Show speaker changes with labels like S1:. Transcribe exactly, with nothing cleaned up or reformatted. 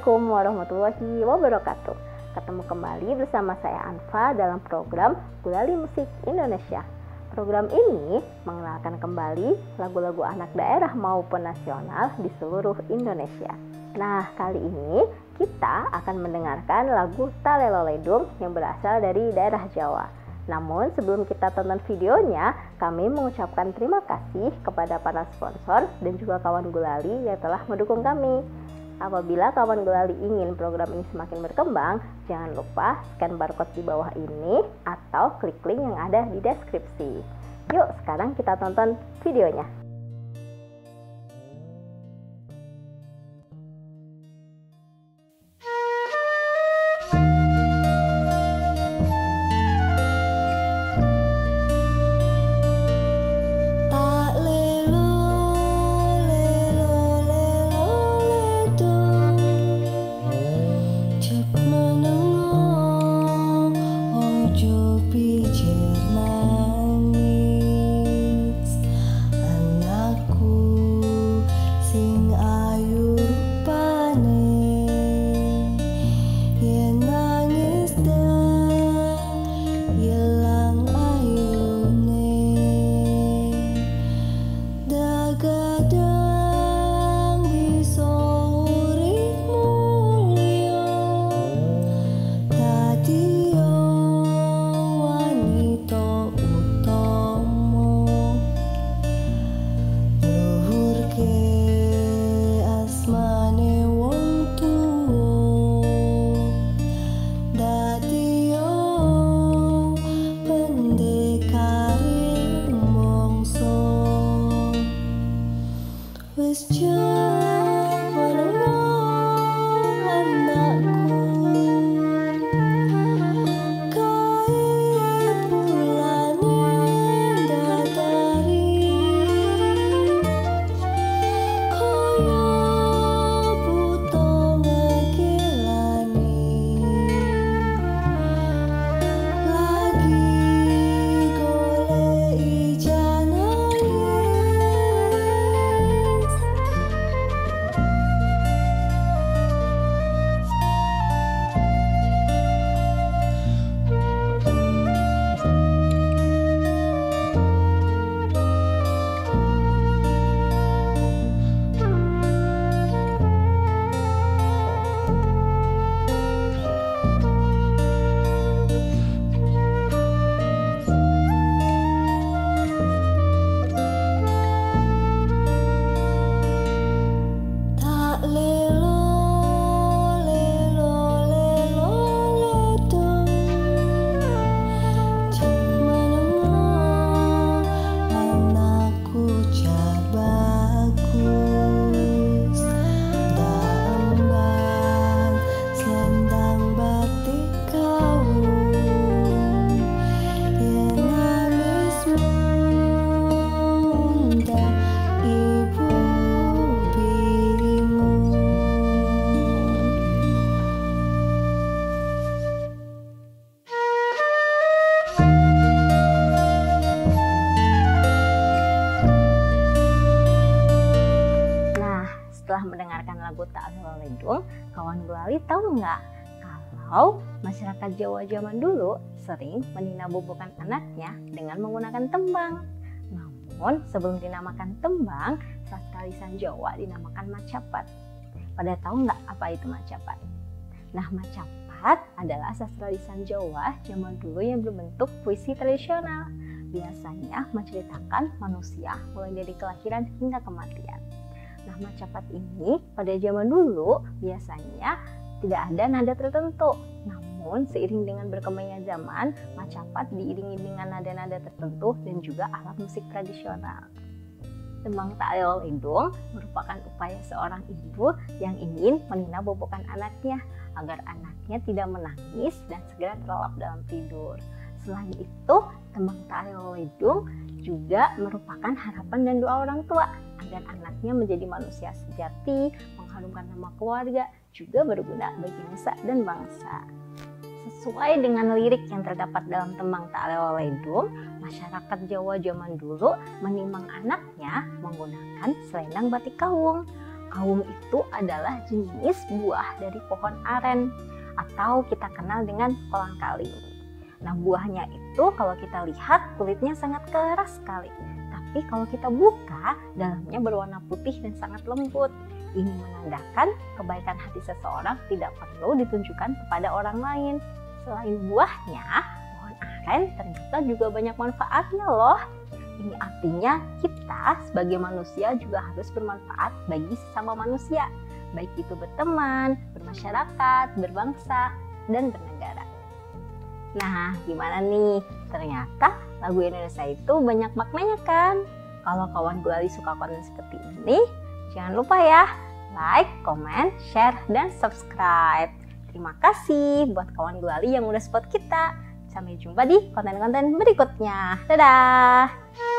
S1: Assalamualaikum warahmatullahi wabarakatuh. Ketemu kembali bersama saya Anfa dalam program Gulali Musik Indonesia. Program ini mengenalkan kembali lagu-lagu anak daerah maupun nasional di seluruh Indonesia. Nah, kali ini kita akan mendengarkan lagu Taleloledung yang berasal dari daerah Jawa. Namun sebelum kita tonton videonya, kami mengucapkan terima kasih kepada para sponsor dan juga kawan Gulali yang telah mendukung kami. Apabila kawan Gulali ingin program ini semakin berkembang, jangan lupa scan barcode di bawah ini atau klik link yang ada di deskripsi. Yuk, sekarang kita tonton videonya. Setelah mendengarkan lagu Taleloledung, kawan Gulali tahu nggak kalau masyarakat Jawa zaman dulu sering meninabobokan anaknya dengan menggunakan tembang. Namun sebelum dinamakan tembang, sastra lisan Jawa dinamakan macapat. Pada tahu nggak apa itu macapat? Nah, macapat adalah sastra lisan Jawa zaman dulu yang berbentuk puisi tradisional. Biasanya menceritakan manusia mulai dari kelahiran hingga kematian. Nah, macapat ini pada zaman dulu biasanya tidak ada nada tertentu. Namun seiring dengan berkembangnya zaman, macapat diiringi dengan nada-nada tertentu dan juga alat musik tradisional. Tembang Taleloledung merupakan upaya seorang ibu yang ingin meninabobokan anaknya agar anaknya tidak menangis dan segera terlelap dalam tidur. Selain itu, tembang Taleloledung juga merupakan harapan dan doa orang tua agar anaknya menjadi manusia sejati, mengharumkan nama keluarga, juga berguna bagi nusa dan bangsa. Sesuai dengan lirik yang terdapat dalam tembang Taleloledung, masyarakat Jawa zaman dulu menimang anaknya menggunakan selendang batik kawung. Kawung itu adalah jenis buah dari pohon aren atau kita kenal dengan kolang-kaling. Nah, buahnya itu kalau kita lihat kulitnya sangat keras sekali. Tapi kalau kita buka, dalamnya berwarna putih dan sangat lembut. Ini menandakan kebaikan hati seseorang tidak perlu ditunjukkan kepada orang lain. Selain buahnya, pohon aren ternyata juga banyak manfaatnya loh. Ini artinya kita sebagai manusia juga harus bermanfaat bagi sesama manusia, baik itu berteman, bermasyarakat, berbangsa, dan bernegara. Nah, gimana nih? Ternyata lagu Indonesia itu banyak maknanya kan? Kalau kawan Gulali suka konten seperti ini, jangan lupa ya, like, comment, share, dan subscribe. Terima kasih buat kawan Gulali yang udah support kita. Sampai jumpa di konten-konten berikutnya. Dadah!